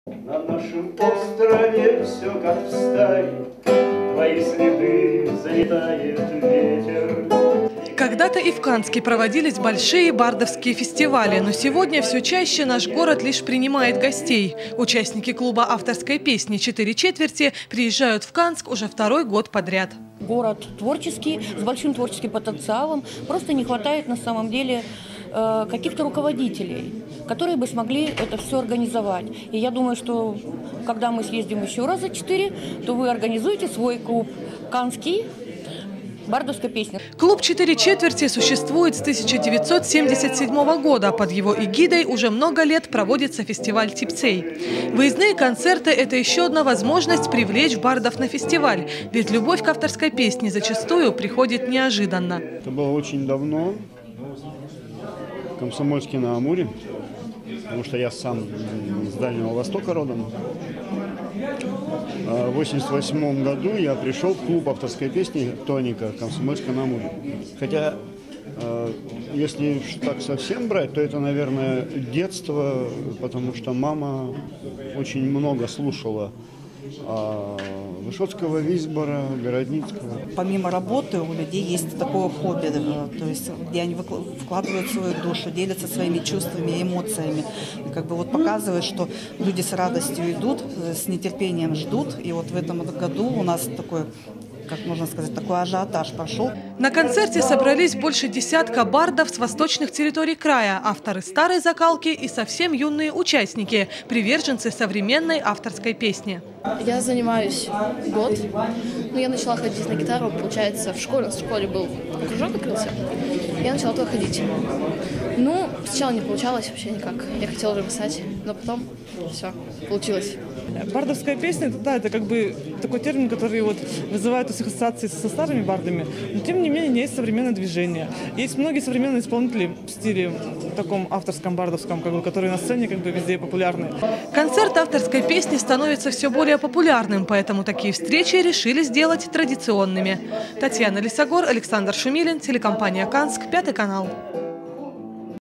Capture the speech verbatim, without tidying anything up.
На нашем острове все как в стае, твои следы заметает ветер. Когда-то и в Канске проводились большие бардовские фестивали, но сегодня все чаще наш город лишь принимает гостей. Участники клуба авторской песни «Четыре четверти» приезжают в Канск уже второй год подряд. Город творческий, с большим творческим потенциалом. Просто не хватает на самом деле э, каких-то руководителей, которые бы смогли это все организовать. И я думаю, что когда мы съездим еще раза четыре, то вы организуете свой клуб «Канский». Бардовская песня. Клуб «Четыре четверти» существует с тысяча девятьсот семьдесят седьмого года. Под его эгидой уже много лет проводится фестиваль «Типцей». Выездные концерты – это еще одна возможность привлечь бардов на фестиваль. Ведь любовь к авторской песне зачастую приходит неожиданно. Это было очень давно, в Комсомольске-на-Амуре, потому что я сам с Дальнего Востока родом. В восемьдесят восьмом году я пришел в клуб авторской песни «Тоника» Комсомольска-на-Амуре. Хотя, если так совсем брать, то это, наверное, детство, потому что мама очень много слушала Высоцкого, Висбора, Городницкого. Помимо работы у людей есть такое хобби, то есть где они вкладывают свою душу, делятся своими чувствами и эмоциями. И как бы вот показывают, что люди с радостью идут, с нетерпением ждут. И вот в этом году у нас такой, как можно сказать, такой ажиотаж пошел. На концерте собрались больше десятка бардов с восточных территорий края, авторы старой закалки и совсем юные участники, приверженцы современной авторской песни. Я занимаюсь год. Ну, я начала ходить на гитару, получается, в школе. В школе был кружок открылся. Я начала туда ходить. Ну, сначала не получалось вообще никак. Я хотела уже писать, но потом все, получилось. Бардовская песня, это, да, это как бы такой термин, который вот вызывает ассоциации со старыми бардами, но тем не менее есть современное движение. Есть многие современные исполнители в стиле таком авторском, бардовском, как бы, которые на сцене как бы везде популярны. Концерт авторской песни становится все более популярным, поэтому такие встречи решили сделать традиционными. Татьяна Лисогор, Александр Шумилин, телекомпания «Канск», Пятый канал.